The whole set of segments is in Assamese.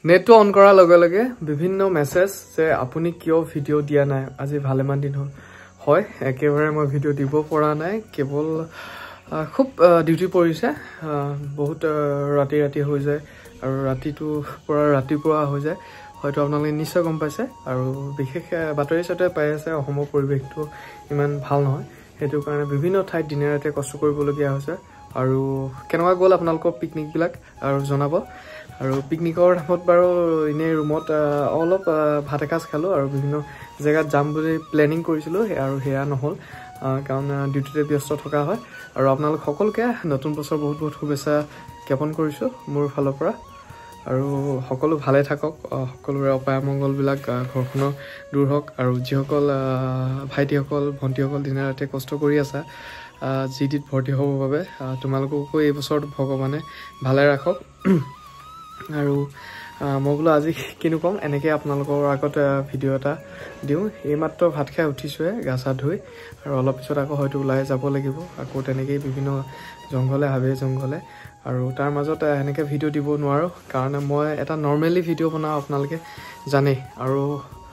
নেটটো অন কৰাৰ লগে লগে বিভিন্ন মেছেজ যে আপুনি কিয় ভিডিঅ' দিয়া নাই আজি ভালেমান দিন হ'ল হয় একেবাৰে মই ভিডিঅ' দিব পৰা নাই কেৱল খুব ডিউটি পৰিছে বহুত ৰাতি হৈ যায় আৰু ৰাতিটো পৰা ৰাতিপুৱা হৈ যায় হয়তো আপোনালোকে নিশ্চয় গম পাইছে আৰু বিশেষ বাতৰি চাতৰি পাই আছে অসমৰ পৰিৱেশটো ইমান ভাল নহয় সেইটো কাৰণে বিভিন্ন ঠাইত দিনে ৰাতি কষ্ট কৰিবলগীয়া হৈছে আৰু কেনেকুৱা গ'ল আপোনালোকৰ পিকনিকবিলাক আৰু জনাব আৰু পিকনিকৰ নামত বাৰু ইনে ৰুমত অলপ ভাত এসাঁজ খালো আৰু বিভিন্ন জেগাত যাম বুলি প্লেনিং কৰিছিলো আৰু হেয়া নহল কাৰণ ডিউটিতে ব্যস্ত থকা হয় আৰু আপোনালোক সকলোকে নতুন বছৰ বহুত বহুত শুভেচ্ছা জ্ঞাপন কৰিছো মোৰ ফালৰ পৰা আৰু সকলো ভালে থাকক সকলোৰে অপায় মংগলবিলাক ঘৰখনৰ দূৰ হওক আৰু যিসকল ভাইটিসকল ভণ্টিসকল দিনে ৰাতি কষ্ট কৰি আছা জিডিত ভৰ্তি হ'বৰ বাবে তোমালোককো এই বছৰটো ভগৱানে ভালে ৰাখক আৰু মই বোলো আজি কিনো কম এনেকৈ আপোনালোকৰ আগত ভিডিঅ' এটা দিওঁ এইমাত্ৰ ভাত খাই উঠিছোঁহে গা চা ধুই আৰু অলপ পিছত আকৌ হয়তো ওলাই যাব লাগিব আকৌ তেনেকেই বিভিন্ন জংঘলে হাবি জংঘলে আৰু তাৰ মাজত এনেকৈ ভিডিঅ' দিব নোৱাৰোঁ কাৰণ মই এটা নৰ্মেলি ভিডিঅ' বনাওঁ আপোনালোকে জানেই আৰু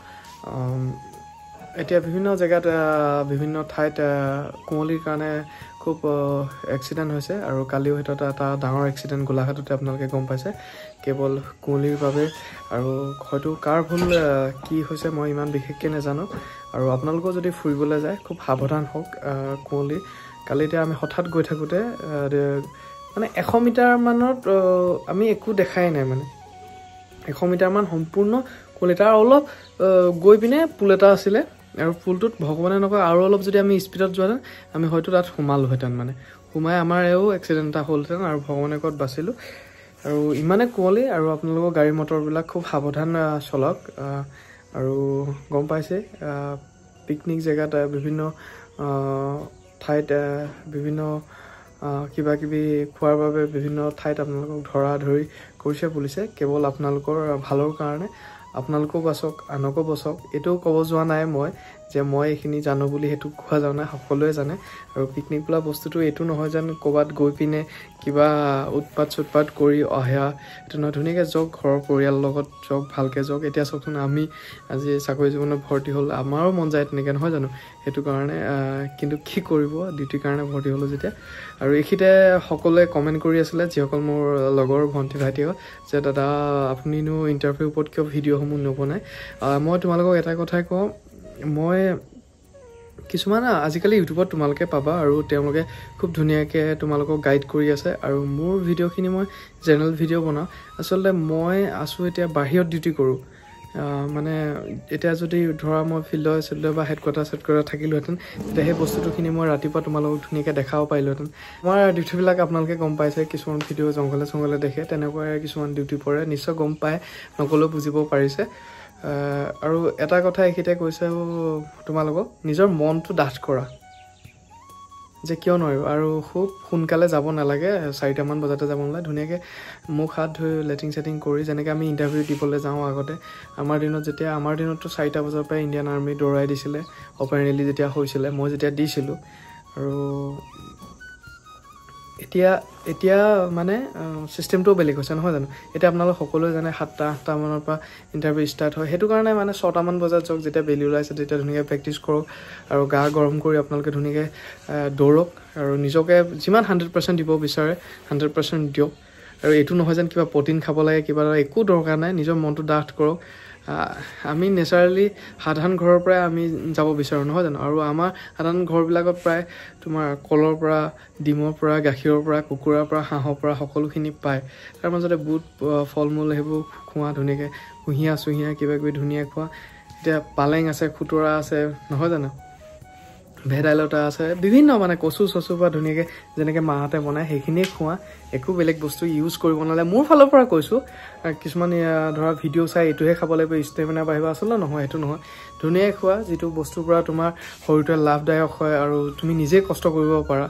এতিয়া বিভিন্ন জেগাত বিভিন্ন ঠাইত কুঁৱলীৰ কাৰণে খুব এক্সিডেণ্ট হৈছে আৰু কালিও সেইটো এটা ডাঙৰ এক্সিডেণ্ট গোলাঘাটতে আপোনালোকে গম পাইছে কেৱল কুঁৱলীৰ বাবে আৰু হয়তো কাৰ ভুল কি হৈছে মই ইমান বিশেষকৈ নাজানো আৰু আপোনালোকেও যদি ফুৰিবলৈ যায় খুব সাৱধান হওক কুঁৱলী কালি এতিয়া আমি হঠাৎ গৈ থাকোঁতে মানে 100 মিটাৰমানত আমি একো দেখাই নাই মানে 100 মিটাৰমান সম্পূৰ্ণ কুঁৱলী তাৰ অলপ গৈ পিনে পুল এটা আছিলে আৰু পুলটোত ভগৱানে নকয় আৰু অলপ যদি আমি স্পীডত যোৱাহেঁতেন আমি হয়তো তাত সোমালোহেঁতেন মানে সোমাই আমাৰ এক্সিডেণ্ট এটা হ'লহেঁতেন আৰু ভগৱানে ক'ত বাচিলোঁ আৰু ইমানে কুঁৱলী আৰু আপোনালোকৰ গাড়ী মটৰবিলাক খুব সাৱধান চলক আৰু গম পাইছে পিকনিক জেগাত বিভিন্ন ঠাইত বিভিন্ন কিবা কিবি খোৱাৰ বাবে বিভিন্ন ঠাইত আপোনালোকক ধৰা ধৰি কৰিছে পুলিচে কেৱল আপোনালোকৰ ভালৰ কাৰণে আপোনালোকো বাচক আনকো বচক এইটো ক'ব যোৱা নাই মই যে মই এইখিনি জানো বুলি সেইটো কোৱা যোৱা নাই সকলোৱে জানে আৰু পিকনিক বোলা বস্তুটো এইটো নহয় যেন ক'ৰবাত গৈ পিনে কিবা উৎপাত কৰি অহা এইটো নহয় ধুনীয়াকৈ যাওক ঘৰৰ পৰিয়ালৰ লগত যাওক ভালকৈ যাওক এতিয়া চাওকচোন আমি আজি চাকৰি জীৱনত ভৰ্তি হ'ল আমাৰো মন যায় তেনেকৈ নহয় জানো সেইটো কাৰণে কিন্তু কি কৰিব ডিউটিৰ কাৰণে ভৰ্তি হ'লোঁ যেতিয়া আৰু এইখিনিতে সকলোৱে কমেণ্ট কৰি আছিলে যিসকল মোৰ লগৰ ভণ্টি ভাইটিসকল যে দাদা আপুনিনো ইণ্টাৰভিউৰ ওপৰত কিয় ভিডিঅ'সমূহ নবনায় মই তোমালোকক এটা কথাই কওঁ মই কিছুমান আজিকালি ইউটিউবত তোমালোকে পাবা আৰু তেওঁলোকে খুব ধুনীয়াকৈ তোমালোকক গাইড কৰি আছে আৰু মোৰ ভিডিঅ'খিনি মই জেনেৰেল ভিডিঅ' বনাওঁ আচলতে মই আছোঁ এতিয়া বাহিৰত ডিউটি কৰোঁ মানে এতিয়া যদি ধৰা মই ফিল্ডে বা হেডকোৱাৰ্টাৰ থাকিলোহেঁতেন তেতিয়া সেই বস্তুটোখিনি মই ৰাতিপুৱা তোমালোকক ধুনীয়াকৈ দেখাব পাৰিলোহেঁতেন আমাৰ ডিউটিবিলাক আপোনালোকে গম পাইছে কিছুমান ভিডিঅ' জংঘলে দেখে তেনেকুৱাই কিছুমান ডিউটি পৰে নিশ্চয় গম পায় নকলেও বুজিব পাৰিছে আৰু এটা কথা এইখিনিতে কৈছে তোমালোকক নিজৰ মনটো ডাঠ কৰা যে কিয় নোৱাৰিব আৰু খুব সোনকালে যাব নালাগে 4টামান বজাতে যাব নালাগে ধুনীয়াকৈ মুখ হাত ধুই লেট্ৰিন চেটিং কৰি যেনেকৈ আমি ইণ্টাৰভিউ দিবলৈ যাওঁ আগতে আমাৰ দিনততো 4টা বজাৰ পৰাই ইণ্ডিয়ান আৰ্মি দৌৰাই দিছিলে অপেন ৰেলী যেতিয়া হৈছিলে মই যেতিয়া দিছিলোঁ আৰু এতিয়া মানে চিষ্টেমটোও বেলেগ হৈছে নহয় জানো এতিয়া আপোনালোক সকলোৱে জানে 7টা মানৰ পৰা ইণ্টাৰভিউ ষ্টাৰ্ট হয় সেইটো কাৰণে মানে 6টামান বজাত যাওক যেতিয়া বেলি ওলাইছে তেতিয়া ধুনীয়াকৈ প্ৰেক্টিছ কৰক আৰু গা গৰম কৰি আপোনালোকে ধুনীয়াকৈ দৌৰক আৰু নিজকে যিমান 100% দিব বিচাৰে 100% দিয়ক আৰু এইটো নহয় যেন কিবা প্ৰটিন খাব লাগে কিবা একো দৰকাৰ নাই নিজৰ মনটো ডাঠ কৰক আমি নেচাৰেলি সাধাৰণ ঘৰৰ পৰাই আমি যাব বিচাৰোঁ নহয় জানো আৰু আমাৰ সাধাৰণ ঘৰবিলাকত প্ৰায় তোমাৰ কলৰ পৰা ডিমৰ পৰা গাখীৰৰ পৰা কুকুৰাৰ পৰা হাঁহৰ পৰা সকলোখিনি পায় তাৰ মাজতে বুট ফল মূল সেইবোৰ খোৱা ধুনীয়াকৈ কুঁহিয়া কিবা কিবি ধুনীয়া খোৱা এতিয়া পালেং আছে খুতৰা আছে নহয় জানো ভেদাইলতা আছে বিভিন্ন মানে কচু পৰা ধুনীয়াকৈ যেনেকৈ মাহঁতে বনায় সেইখিনিয়ে খোৱা একো বেলেগ বস্তু ইউজ কৰিব নালাগে মোৰ ফালৰ পৰা কৈছোঁ কিছুমান ধৰা ভিডিঅ' চাই এইটোহে খাব লাগিব ষ্টেমিনা বাঢ়িব আচলতে নহয় সেইটো নহয় ধুনীয়াকৈ খোৱা যিটো বস্তুৰ পৰা তোমাৰ শৰীৰটোৱে লাভদায়ক হয় আৰু তুমি নিজে কষ্ট কৰিব পাৰা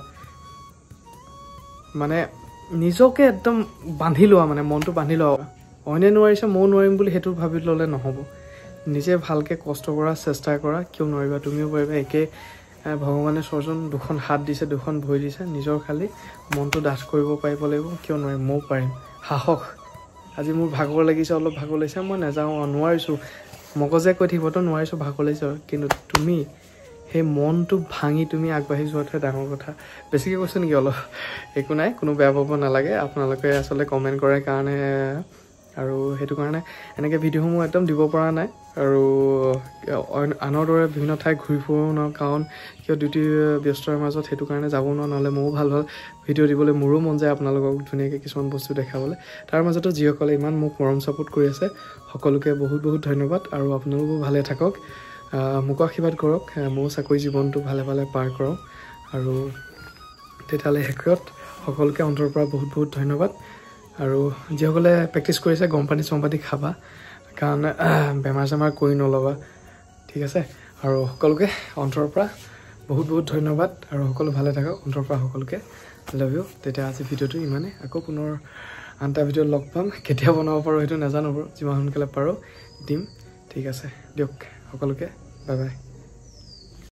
মানে নিজকে একদম বান্ধি লোৱা মানে মনটো বান্ধি লোৱা অইনে নোৱাৰিছে ময়ো নোৱাৰিম বুলি সেইটো ভাবি ল'লে নহ'ব নিজে ভালকৈ কষ্ট কৰা চেষ্টা কৰা কিয় নোৱাৰিবা তুমিও পাৰিবা একে ভগৱানে স্বজন দুখন হাত দিছে দুখন ভৰি দিছে নিজৰ খালি মনটো ডাঠ কৰিব পাৰিব লাগিব কিয় নোৱাৰিম ময়ো পাৰিম সাহস আজি মোৰ ভাগৰ লাগিছে অলপ ভাগৰ লাগিছে মই নাযাওঁ নোৱাৰিছোঁ মগজে কৈ থাকিবতো নোৱাৰিছোঁ ভাগৰ লাগিছে কিন্তু তুমি সেই মনটো ভাঙি তুমি আগবাঢ়ি যোৱাটোহে ডাঙৰ কথা বেছিকৈ কৈছোঁ নেকি অলপ একো নাই কোনো বেয়া পাব নালাগে আপোনালোকে আচলতে কমেণ্ট কৰে কাৰণে আৰু সেইটো কাৰণে এনেকৈ ভিডিঅ'সমূহ একদম দিব পৰা নাই আৰু আনৰ দৰে বিভিন্ন ঠাই ঘূৰি ফুৰিব নোৱাৰোঁ কাৰণ কিয় ডিউটি ব্যস্তৰ মাজত সেইটো কাৰণে যাব নোৱাৰোঁ নহ'লে ময়ো ভাল ভিডিঅ' দিবলৈ মোৰো মন যায় আপোনালোকক ধুনীয়াকৈ কিছুমান বস্তু দেখাবলৈ তাৰ মাজতো যিসকলে ইমান মোক মৰম ছাপোৰ্ট কৰি আছে সকলোকে বহুত বহুত ধন্যবাদ আৰু আপোনালোকো ভালে থাকক মোক আশীৰ্বাদ কৰক মোৰ চাকৰি জীৱনটো ভালে ভালে পাৰ কৰক আৰু তেতিয়াহ'লে শেষত সকলোকে অন্তৰৰ পৰা বহুত বহুত ধন্যবাদ আৰু যিসকলে প্ৰেক্টিছ কৰিছে গৰম পানী চৰম পানী খাবা কাৰণ বেমাৰ চেমাৰ কৰি নল'বা ঠিক আছে আৰু সকলোকে অন্তৰৰ পৰা বহুত বহুত ধন্যবাদ আৰু সকলো ভালে থাকক অন্তৰৰ পৰা সকলোকে লাভ ইউ তেতিয়া আজি ভিডিঅ'টো ইমানে আকৌ পুনৰ আন এটা ভিডিঅ'ত লগ পাম কেতিয়া বনাব পাৰোঁ সেইটো নাজানো বাৰু যিমান সোনকালে পাৰোঁ দিম ঠিক আছে দিয়ক সকলোকে বাই বাই